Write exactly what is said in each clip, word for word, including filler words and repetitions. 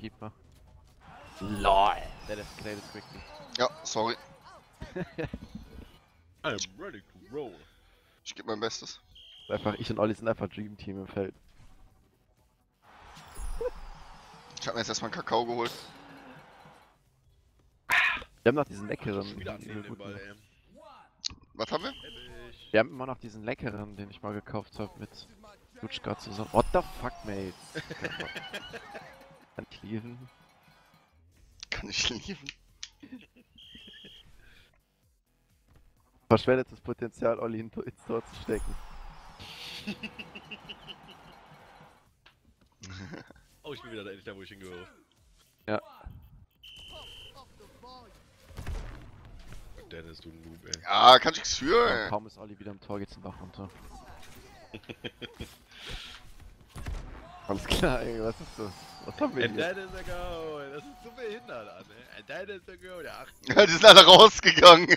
Keeper. LOL! That escalated quickly. Ja, sorry. I'm ready to roll. Ich gebe mein Bestes. Einfach, ich und Olli sind einfach Dream Team im Feld. Ich hab mir jetzt erstmal einen Kakao geholt. Wir haben noch diesen leckeren. Schon wieder diesen annehmen den guten- Ball, ey. Was haben wir? Episch. Wir haben immer noch diesen leckeren, den ich mal gekauft habe mit Lutschka zusammen. What the fuck, mate? Kann ich lieben. Kann ich lieben. Verschwendetes Potenzial, Olli in- ins Tor zu stecken. Oh, ich bin wieder da, endlich da, wo ich hingehöre. Ja. Dennis, du Noob, ey. Ja, kann ich nichts für, Ja, ey. kaum ist Olli wieder im Tor, geht's den Bach runter. Alles klar, ey, was ist das? Was haben wir And hier? that is a go! Das ist so behindert an, ey. And that is a go, der acht. Ja, die sind alle rausgegangen.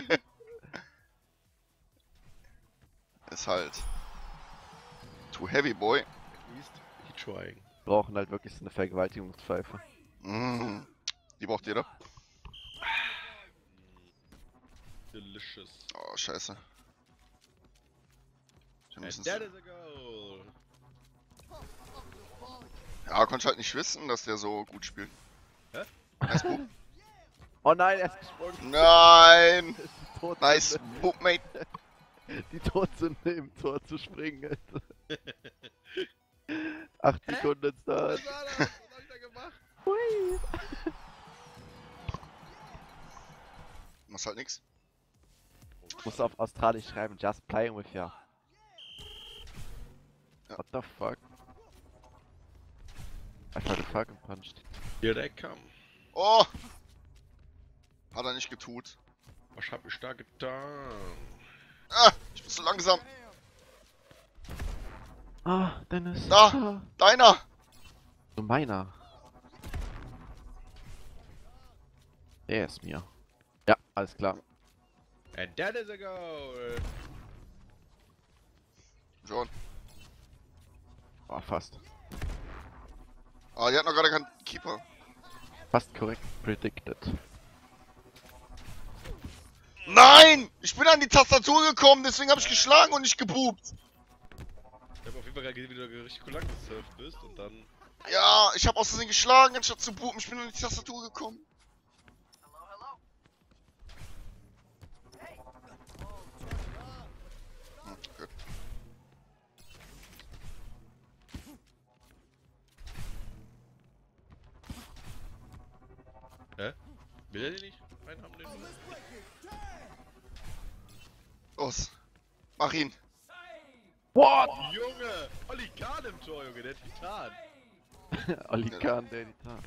Ist halt. Too heavy, boy. At least he trying. Wir brauchen halt wirklich so eine Vergewaltigungspfeife. Mm. Die braucht jeder. Delicious. Oh, scheiße. Wir And müssen that is a goal! Ja, konnte ich halt nicht wissen, dass der so gut spielt. Hä? Nice Bub. Oh nein, er ist gesprungen. Nein! Die Todsünde, Nice Bub, mate. die Todsünde im Tor zu springen, Alter. Acht Sekunden Start. Was war das? Was hab ich da gemacht? Hui. Machst halt nix. Musst auf Australisch schreiben, just playing with ya. Ja. What the fuck? Einfach den Falcon punched. Here they come. Oh! Hat er nicht getut. Was hab ich da getan? Ah! Ich bin zu langsam. Ah, Dennis. Da. Ah. Deiner! So meiner. Der ist mir. Ja, alles klar. And that is a goal! Schon. Oh, fast. Ah, die hat noch gerade keinen Keeper. Fast korrekt predicted. Nein! Ich bin an die Tastatur gekommen, deswegen habe ich geschlagen und nicht gebubt. Ich hab auf jeden Fall gerade gesehen, wie du richtig cool lang gesurft bist und dann. Ja, ich habe aus Versehen geschlagen, anstatt zu buben. Ich bin an die Tastatur gekommen. Hm, gut. Hä? Will er den nicht reinhaben, den Ball? Los. Mach ihn. What? Junge! Olli Kahn im Tor, Junge, der Titan! Oli Kahn, der Editor.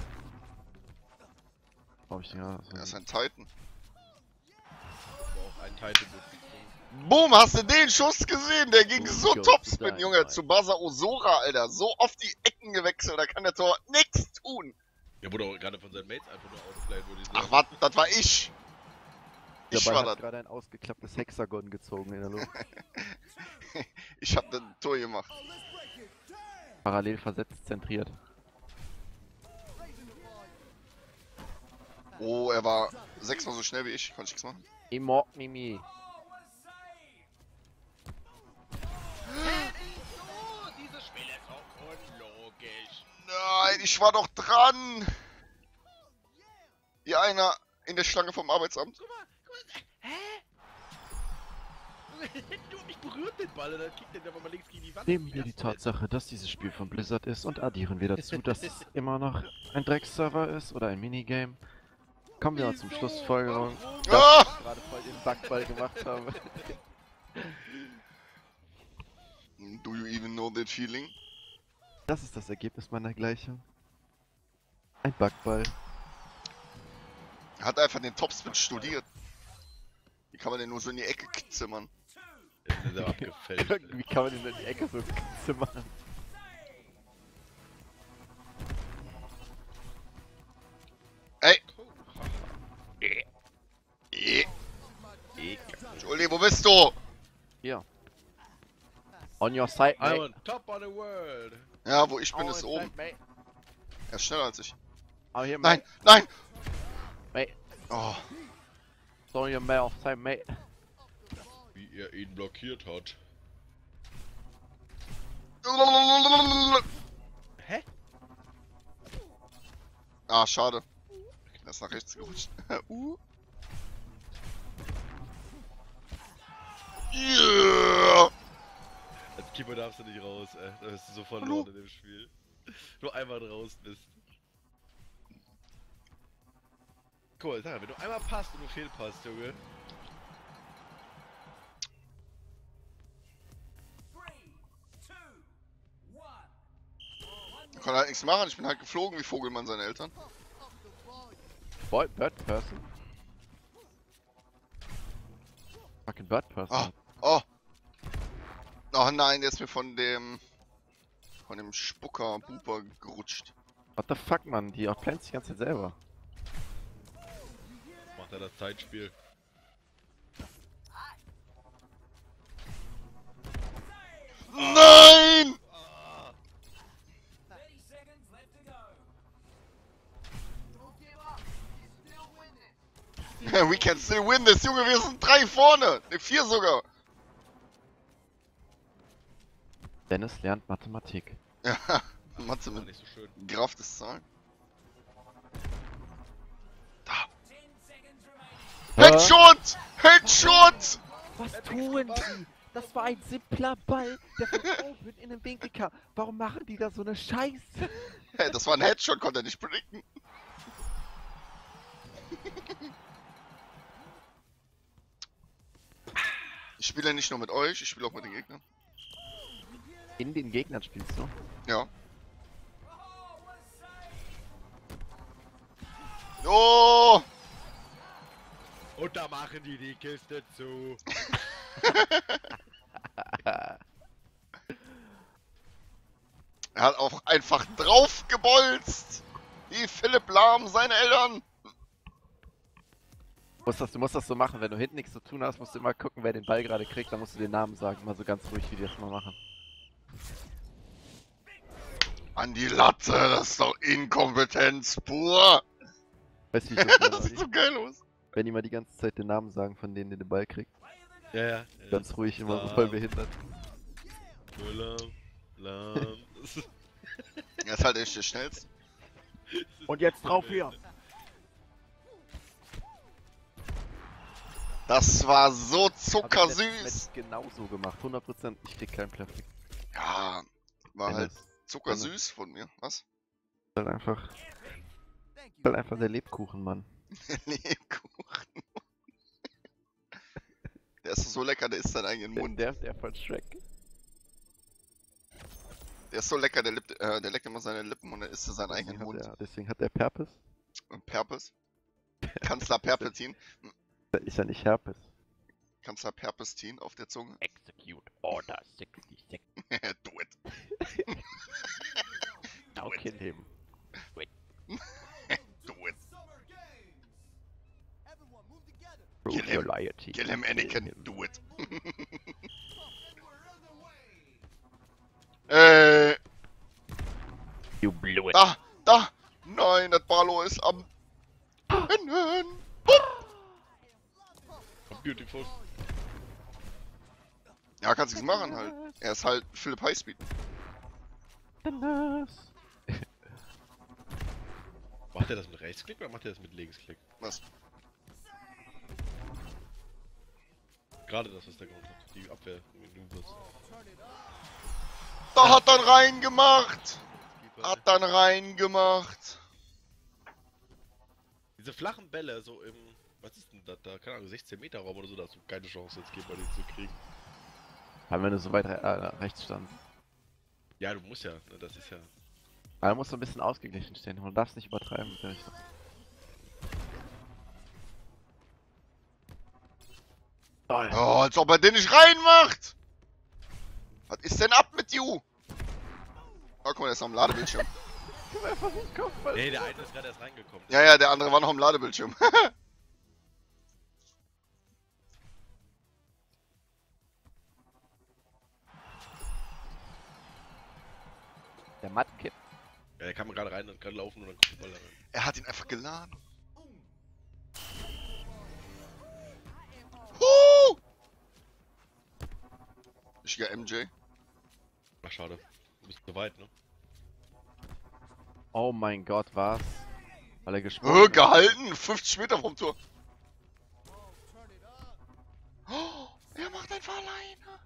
Brauch ich ja. Er ist ein Titan. Aber auch ein Titan mit Boom, hast du den Schuss gesehen? Der ging Oh, so Gott, Topspin, nein, Junge. nein. Zu Basa Osora, Alter. So oft die Ecken gewechselt, da kann der Tor nichts tun. Der wurde auch gerade von seinen Mates einfach nur outplayed, würde ich sagen. Ach, was? Das war ich. Der Ich Ball war hat das. gerade ein ausgeklapptes Hexagon gezogen in der Luft. Ich hab das Tor gemacht. Parallel versetzt, zentriert. Oh, er war sechsmal so schnell wie ich. Konnte ich nichts machen. Immo Mimi. So, dieses Spiel ist auch unlogisch. Nein, ich war doch dran. Wie einer in der Schlange vom Arbeitsamt. Guck mal, guck mal. Hä? Du hast mich berührt den Ball und dann kickt der einfach mal links gegen die Wand. Nehmen wir die Tatsache, dass dieses Spiel von Blizzard ist und addieren wir dazu, dass es immer noch ein Dreckserver ist oder ein Minigame. Kommen wir mal zum Schlussfolgerung, dass Ah! ich gerade voll den Backball gemacht habe. Do you even know that feeling? Das ist das Ergebnis meiner Gleichung. Ein Backball. Er hat einfach den Topspin studiert. Wie kann man den nur so in die Ecke zimmern? Das ist aber abgefällt. Wie kann man den in die Ecke so zimmern? Ey! Eh. Entschuldigung, wo bist du? Hier. On your side, I'm mate. on top of the world. Ja, wo ich bin, On ist your oben. side, mate. Er ist schneller als ich. Aber hier, Nein, mate. nein! Mate. Oh. Sorry, your man auf sein Mate. Wie er ihn blockiert hat. Hä? Ah, schade. Er ist nach rechts gerutscht. uh. Yeah. Als Keeper darfst du nicht raus, ey. Da bist du so verloren in dem Spiel. Nur einmal draußen bist. Cool, sag mal, wenn du einmal passt und du fehlpasst, Junge. Ich kann halt nichts machen, ich bin halt geflogen wie Vogelmann seine Eltern. Boy, Bird Person. Fucking Bird Person. Oh, oh. Oh nein, der ist mir von dem... von dem Spucker Buber gerutscht. What the fuck, man? Die outplanet sich die ganze Zeit selber. Macht er das Zeitspiel. Nein! We can still win this, Junge, wir sind drei vorne! Ne, vier sogar! Dennis lernt Mathematik. Ja, Mathe War mit nicht so schön. Graf des Zahlen. Da! Headshot! Headshot! Was tun die? Das war ein simpler Ball, der von oben in den Winkel kam. Warum machen die da so eine Scheiße? Hey, das war ein Headshot, konnte er nicht predikten. Ich spiele nicht nur mit euch, ich spiele auch mit den Gegnern. In den Gegnern spielst du? Ja. Oh! Und da machen die die Kiste zu. Er hat auch einfach draufgebolzt! Wie Philipp Lahm, seine Eltern! Musst das, du musst das so machen, wenn du hinten nichts zu tun hast, musst du immer gucken, wer den Ball gerade kriegt, dann musst du den Namen sagen, mal so ganz ruhig, wie die das mal machen. An die Latte, das ist doch Inkompetenz pur! Weißt du, wie ich das Das meine? sieht so geil aus! Wenn die mal die ganze Zeit den Namen sagen, von denen der den Ball kriegt. Ja, ja. Ganz ruhig, immer so Lahm. voll behindert. Lahm, lahm. Er ist halt echt der schnellste. Und jetzt drauf hier! Das war so Hab ich letztes zuckersüß! Match genauso gemacht, hundert Prozent. Ich krieg keinen Perfekt. Ja, war halt Dennis, zuckersüß von mir. Was? ist halt einfach. Ist halt einfach der Lebkuchen, Mann. Lebkuchen. Der ist so lecker, der isst seinen eigenen Der, Mund. der, der von Shrek. Der ist so lecker, der, lippt, äh, der leckt immer seine Lippen und dann isst er seinen eigenen Deswegen Mund. hat, er, deswegen hat er Perpes. Und Perpes. Kanzler Perpetin. Ist ja nicht Herpes. Kanzler Perpestin auf der Zunge. Execute Order sechsundsechzig. Do it. Now kill him. Do it. Prove Kill him. your loyalty. Kill him, Anakin. him. Do it. äh. You blew it. Da! Da! Nein, das Barlo ist am. Rennen. Beautiful. Ja, kannst nichts machen halt. Er ist halt Philipp Highspeed. Dennis. Macht er das mit Rechtsklick oder macht er das mit Linksklick? Was? Gerade das, was der gemacht hat. Die Abwehr. Du wirst. Da hat dann reingemacht! Hat dann reingemacht! Diese flachen Bälle, so im. Was ist denn das da? Keine Ahnung, sechzehn Meter Raum oder so, da hast du keine Chance jetzt Geber den zu kriegen. Aber wenn du so weit re äh, rechts standst. Ja, du musst ja, ne, das ist ja. Aber du musst so ein bisschen ausgeglichen stehen. Du darfst nicht übertreiben mit der Richtung. Toll. Oh, als ob er den nicht reinmacht! Was ist denn ab mit you? Oh, guck mal, der ist am Ladebildschirm. Nee, der eine ist gerade erst reingekommen. Ja, ja, der andere war noch am Ladebildschirm. Der Mudkip. Ja, Er kam gerade rein und kann laufen und dann kommt der Ball da rein. Er hat ihn einfach geladen. Huh! Richtiger M J. Ach, schade. Du bist zu weit, ne? Oh mein Gott, was? Weil er Äh, gesprungen gehalten! fünfzig Meter vom Tor. Oh, er macht einfach alleine.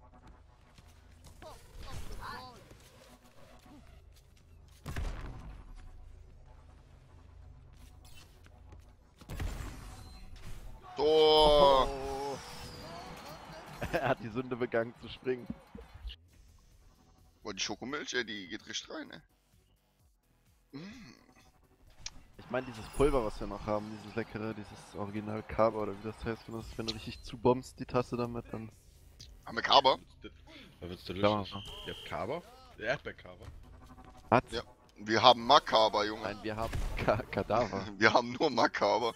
Tor! Oh. Er hat die Sünde begangen zu springen. Boah, die Schokomilch, ey, die geht richtig rein, ey. Mm. Ich meine dieses Pulver, was wir noch haben, dieses leckere, dieses Original Kaba oder wie das heißt, wenn, das, wenn du richtig zubombst die Tasse damit, dann... Haben wir Kaba? Da wird's delicious. Ja. Ihr habt Kaba? Erdbeerkaba. Was? Ja. Wir haben Makaba, Junge. Nein, wir haben Ka Kadaver. Wir haben nur Makaba.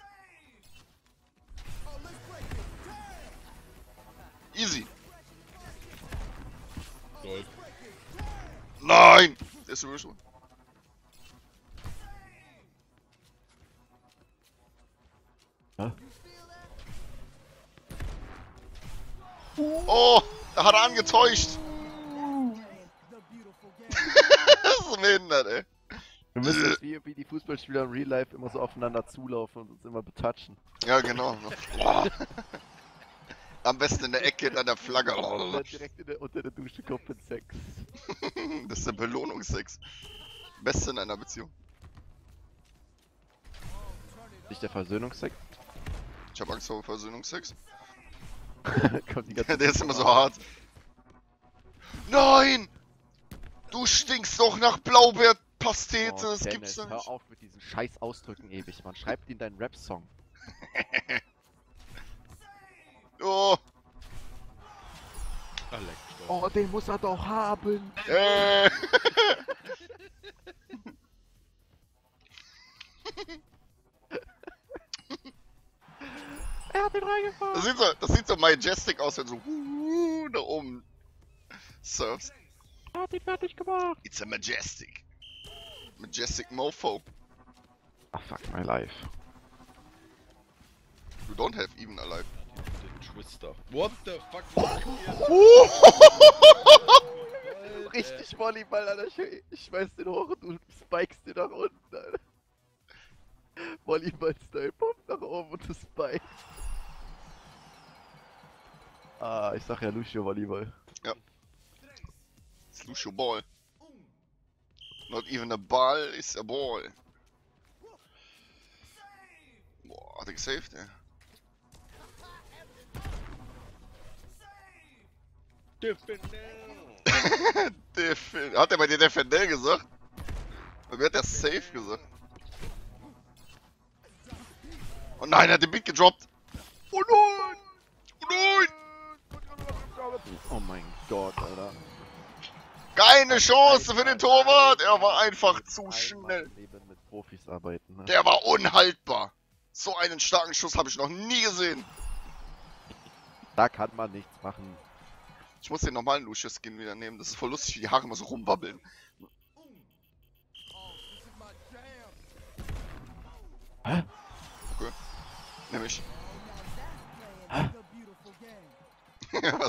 Easy. Gold. Nein! Der ist sowieso schon. Hä? Oh! Da hat er angetäuscht! Das ist so behindert, ey. Wir müssen jetzt wie, wie die Fußballspieler im Real Life immer so aufeinander zulaufen und uns immer betatschen. Ja, genau. Oh. Am besten in der Ecke an der Flagge. Und Oh. dann direkt in der, unter der Dusche kommt mit Sex. Das ist der Belohnungsex. Beste in einer Beziehung. Nicht der Versöhnungsex? Ich hab Angst vor Versöhnungsex. Kommt die ganze Der ist immer so hart. Nein! Du stinkst doch nach Blaubeerpastete, Oh, das Dennis, gibt's doch hör nicht. auf mit diesen scheiß Ausdrücken ewig, man. Schreibt in deinen Rap-Song. Oh! Ach, leck, Stoff. Oh, den muss er doch haben. Äh. Er hat ihn reingefahren. Das sieht so, das sieht so majestic aus, wenn du so uh, da oben surfst. Er hat ihn fertig gemacht. It's a majestic. Majestic mofo. Ah, fuck my life. You don't have even a life. Den Twister. What the fuck? Richtig Volleyball, Alter. Ich, ich schmeiß den hoch und du spikest den nach unten, Alter. Volleyball-Style, pumpt nach oben und du spikest. Ah, ich sag ja Lucio Volleyball. It's Lucio Ball. Not even a ball is a ball. Boah, hat er gesaved, ey. Defin hat er bei dir Defendel gesagt? Bei mir hat er safe gesagt. Oh nein, er hat den Beat gedroppt. Oh nein! Oh nein! Oh mein Gott, Alter. Keine Chance für den Torwart! Er war einfach zu Einmal schnell. im Leben mit Profis arbeiten, ne? Der war unhaltbar. So einen starken Schuss habe ich noch nie gesehen. Da kann man nichts machen. Ich muss den normalen Lucius-Skin wieder nehmen. Das ist voll lustig, wie die Haare immer so rumwabbeln. Hä? Okay. Nämlich. Hä? Was?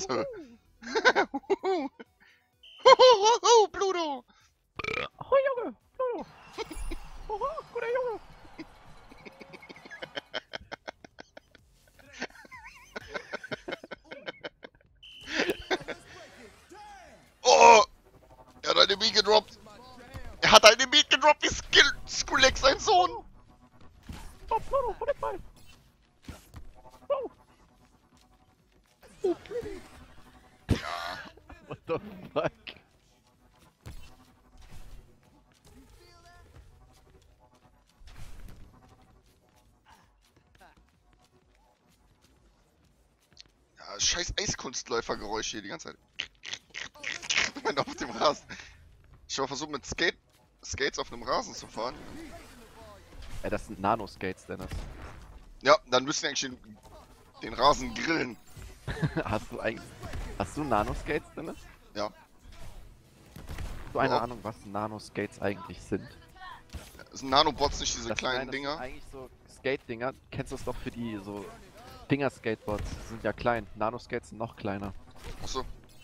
Pluto! Oh Junge! Oh, oh guter Junge! Oh! Er hat eine Beat gedroppt. Er hat eine Beat gedroppt, wie Skill Skulex, sein Sohn. Oh, Pluto, hol den Ball! Oh! Oh, Pluto! Ja. What the fuck? Ja, scheiß Eiskunstläufergeräusche hier die ganze Zeit. Wenn auf dem Rasen. Ich habe versucht mit Skate Skates auf einem Rasen zu fahren. Ey, das sind Nano-Skates, Dennis. Ja, dann müssen wir eigentlich den, den Rasen grillen. Hast du eigentlich... Hast du Nano-Skates, Dennis? Ja. du eine Ja. Ahnung, was Nano-Skates eigentlich sind? Sind Nanobots nicht diese Das, kleinen nein, das Dinger? sind eigentlich so Skate-Dinger. Kennst du das doch für die so Finger-Skateboards? Die sind ja klein. Nano-Skates sind noch kleiner. Achso.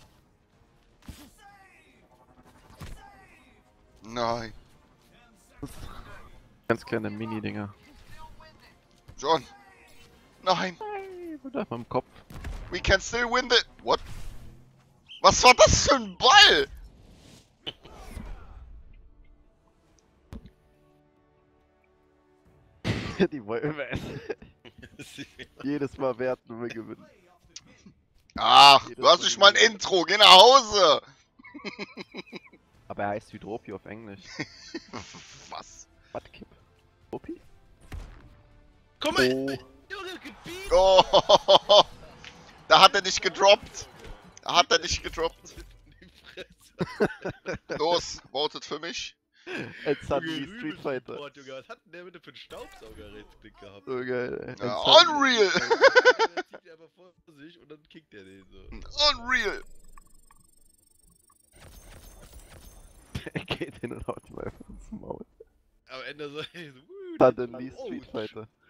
Nein. Ganz kleine Mini-Dinger. John. Nein. Nein, mit dem Kopf. We can still win the... What? Was war das für ein Ball? Die Wölfe. Jedes Mal werten und wir gewinnen. Ach, du hast nicht mal ein Intro. Geh nach Hause. Aber er heißt Hydropi auf Englisch. Was? Mudkip. Hydropi? Komm mal! Oh. Junge, Gebiet! Oh, da hat er nicht gedroppt. Da hat er nicht gedroppt. Die Fresse. Los, votet für mich. And suddenly Junge, Street Fighter. Rübelsupport, Junge, was hat denn der bitte für einen Staubsaugerrätstick gehabt? So geil, ey. Ja, And suddenly unreal. Street Fighter. Der zieht einfach vor sich und dann kickt er den so. Unreal. Er geht hin und haut ihm einfach ins Maul. Am Ende so, ey, so, wuh, Suddenly oh, Street Fighter.